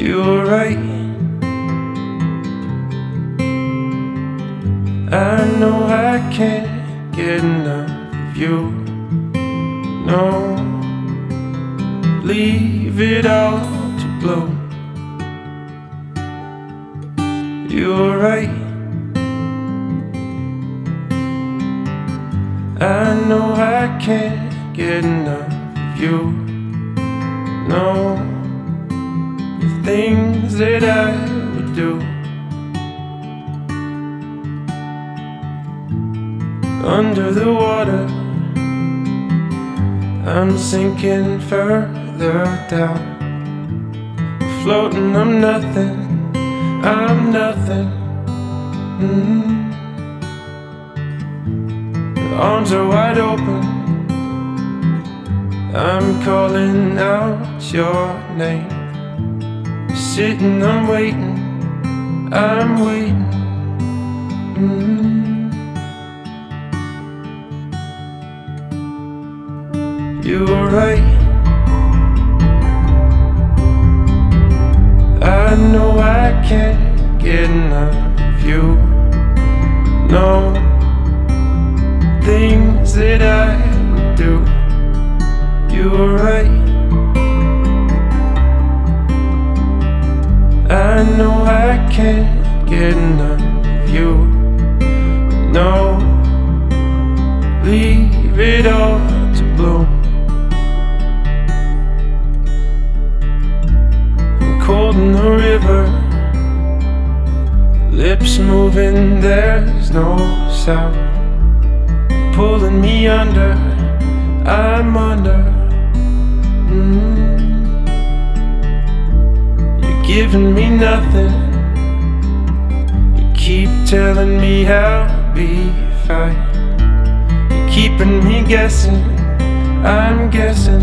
You were right. I know I can't get enough of you. No, leave it all to blow. You were right. I know I can't get enough of you. No, the things that I would do. Under the water, I'm sinking further down. Floating, I'm nothing, I'm nothing. The arms are wide open, I'm calling out your name. Sitting, I'm waiting, I'm waiting. You were right. I know I can't get enough of you. No, things that I would do. You were right. I know I can't get enough of you. No, leave it all to bloom. Cold in the river, lips moving, there's no sound. Pulling me under, I'm under. You're giving me nothing. You keep telling me I'll be fine. You're keeping me guessing, I'm guessing.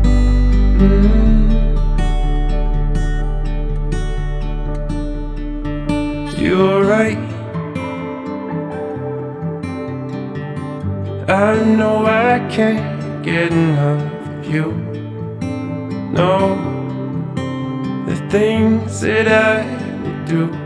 You were right. I know I can't get enough of you. No, the things that I would do.